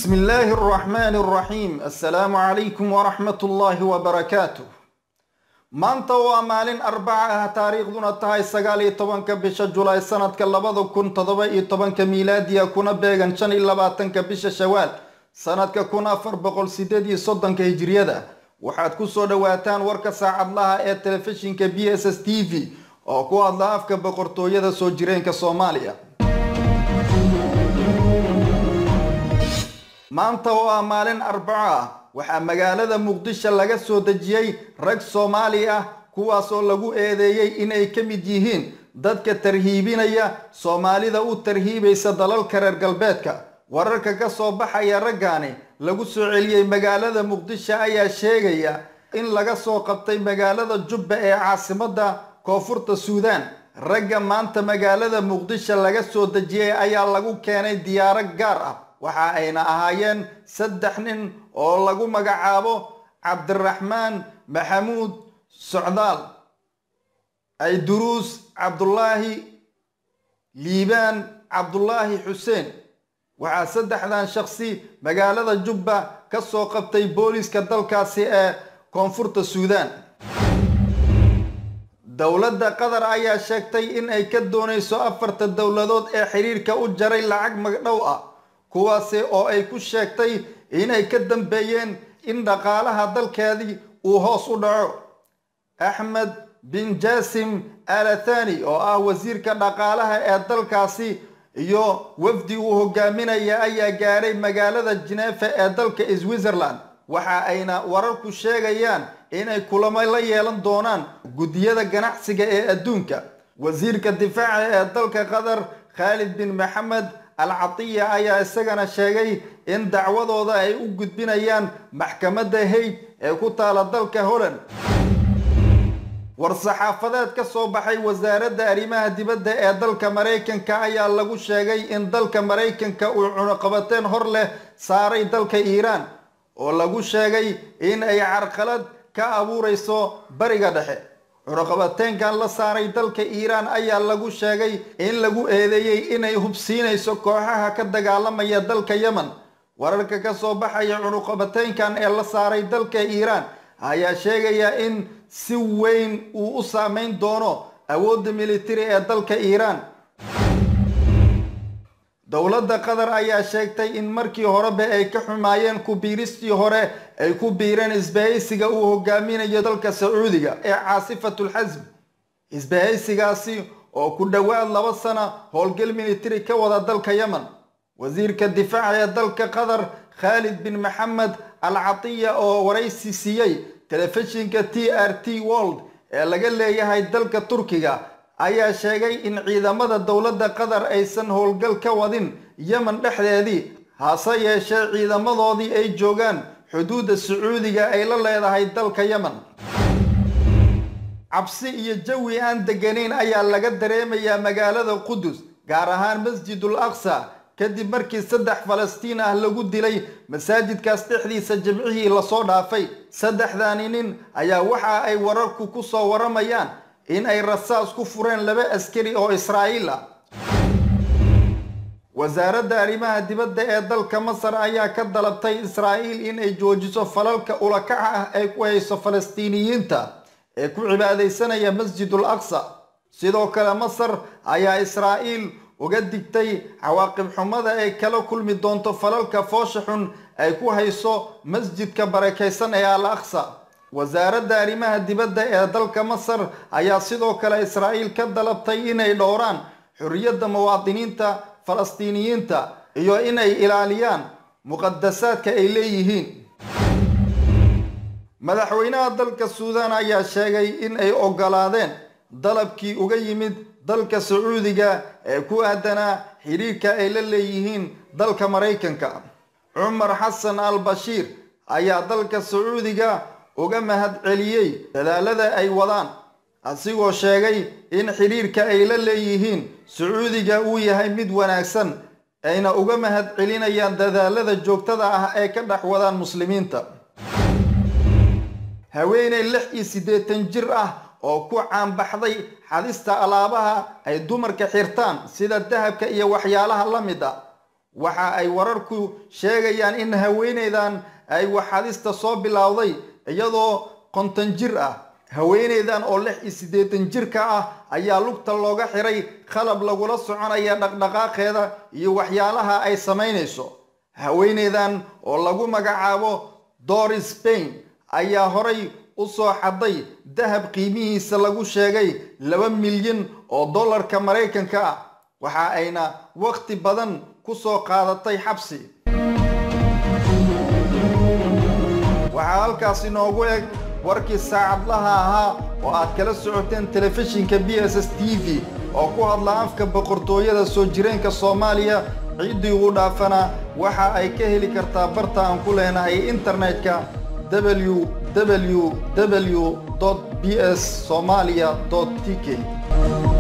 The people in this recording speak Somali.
بسم الله الرحمن الرحيم. السلام عليكم ورحمة الله وبركاته. maanta waa maalin arbaca ah taariikhduna tahay 19 bisha July sanadka 2017 miilaadiga kuna beegan 25 bisha Shawaal sanadka 1438 hijriyada. waxaad ku soo dhawaataan warka saacadlaha ee telefishinka BSS TV oo ku hadla afka boqortooyada soo jireenka Soomaaliya. maanta waa maalin arbaca waxaa magaalada Muqdisho laga soo dejiyay rag Soomaali ah kuwaas oo lagu eedeeyay inay ka mid yihiin dadka tarhiibinaya Soomaalida u tarhiibaysa dalalka reer galbeedka. wararka ka soo baxaya raggaani lagu soo celiyay magaalada Muqdisho ayaa sheegaya in laga soo qabtay magaalada Jubba ee caasimadda Koonfurta Suudaan. ragga maanta magaalada Muqdisho laga soo dejiyay ayaa lagu keenay diyaarad gaar ah waxa ayna ahaayeen 3 nin oo lagu magacaabo Cabdiraxmaan Maxamuud Socdaal, Ayduruus Cabdullaahi, Liibaan Cabdullaahi Xuseen. waxaa 3dan shakhsi magaalada Jubba ka soo qabtay booliska dalkaasi ee Koonfurta Suudaan. dowladda Qatar ayaa sheegtay in ay ka doonayso 4 dowladood ee xiriirka u jaray lacag magdhow ah kuwaasi oo ay ku sheegtay inay ka dambeeyeen in dhaqaalaha dalkeedii uu hoos u dhaco. Axmed bin Jaasim Al Thani oo ah wasiirka dhaqaalaha ee dalkaasi iyo wafdi uu hogaaminaya ayaa gaaray magaalada Geneva ee dalka Switzerland. waxa ayna wararku sheegayaan inay kulamo la yeelan doonaan gudiyada ganacsiga ee adduunka. wasiirka difaaca ee dalka Qatar Khalid bin Mohammed Al Atiya ayaa isagana sheegay in dacwadooda ay u gudbinayaan maxkamadda Hague ee ku taala dalka Holland. war-saxaafadeed ka soo baxay wasaaradda arrimaha dibadda ee dalka Mareykanka ayaa lagu sheegay in dalka Mareykanka uu cunaqabateen hor leh saaray dalka Iiraan oo lagu sheegay in ay carqalad ka abuurayso bariga dhexe. cunaqabateenkan la saaray dalka Iiraan ayaa lagu sheegay in lagu eedeeyay inay hubsiinayso kooxaha ka dagaalamaya dalka Yemen. wararka ka soo baxaya cunaqabateenkan ee la saaray dalka Iiraan ayaa sheegaya in si weyn uu u saameyn doono awoodda militari ee dalka Iiraan. dowladda Qatar ayaa sheegtay in markii horeba ay ka xumaayeen ku biiristii hore ay ku biireen isbahaysiga uu hogaaminayo dalka Sacuudiga ee caasifatul Xasm. isbahaysigaasi oo ku dhawaad 2 sano howlgal militari ka wada dalka Yemen. wasiirka difaaca ee dalka Qatar Khalid bin Mohammed Al Atiya oo waraysi siiyay telefishinka TRT World ee laga leeyahay dalka Turkiga ayaa sheegay in ciidamada dowladda Qatar aysan howlgal ka wadin Yemen dhexdeedii hase yeeshee ciidamadoodii ay joogaan xuduudda Sacuudiga ay la leedahay dalka Yemen. cabsi iyo jawi aan deganeyn ayaa laga dareemayaa magaalada Qudus gaar ahaan Masjidul Aqsa kadib markii 3 Falastiin ah lagu dilay masaajidkaas dhexdiisa Jimcihii la soo dhaafay. 3dan nin ayaa waxa ay wararku ku soo waramayaan in ay rasaas ku fureen 2 askari oo Israa'iil ah. wasaaradda arrimaha dibadda ee dalka Masar ayaa ka dalabtay Israa'iil in ay joojiso falalka ulakaca ah ay ku hayso Falastiiniyiinta ee ku cibaadaysanaya Masjidul Aqsa. sidoo kale Masar ayaa Israa'iil uga digtay cawaaqib xumada ay kala kulmi doonto falalka foosha xun ay ku hayso masjidka barakeysan ee Al Aqsa. wasaaradda arrimaha dibadda ee dalka Masar ayaa sidoo kale Israa'iil ka dalabtay inay dhowraan xurriyadda muwaadiniinta Falastiiniyiinta iyo inay ilaaliyaan muqaddasaadka ay leeyihiin. madaxweynaha dalka Suudaan ayaa sheegay in ay ogolaadeen dalabkii uga yimid dalka Sacuudiga ee ku aadanaa xiriirka ay la leeyihiin dalka Mareykanka. Umar Hassan al-Bashir ayaa dalka Sacuudiga uga mahad celiyay dadaalada ay wadaan asigoo sheegay in xiriirka ay la leeyihiin Sacuudiga uu yahay mid wanaagsan ayna uga mahad celinayaan dadaalada joogtada ah ee ka dhex wadaan muslimiinta. haweeney 86 jir ah oo ku caanbaxday xadista alaabaha ay dumarka xirtaan sida dahabka iyo waxyaalaha la mid ah waxa ay wararku sheegayaan in haweeneydan ay waxadista soo bilowday iyadoo 50 jir ah. haweeneydan oo 86 jirka ah ayaa lugta looga xiray qalab lagula soconaya dhaqdhaqaaqeeda iyo waxyaalaha ay sameynayso. haweeneydan oo lagu magacaabo Doris Payne ayaa horay u soo xaday dahab qiimihiisa lagu sheegay $2 milyan oo dollarka Mareykanka ah. waxa ayna waqti badan ku soo qaadatay xabsi. waxaa halkaas inoogu eg warkii saacadlaha ahaa oo aad kala socoteen telefishinka BSS TV oo ku hadla afka boqortooyada soo jireenka Soomaaliya. ciidii ugu dhaafana waxa ay ka heli kartaa barta aan ku leenahay internetka www.bssomalia.tk.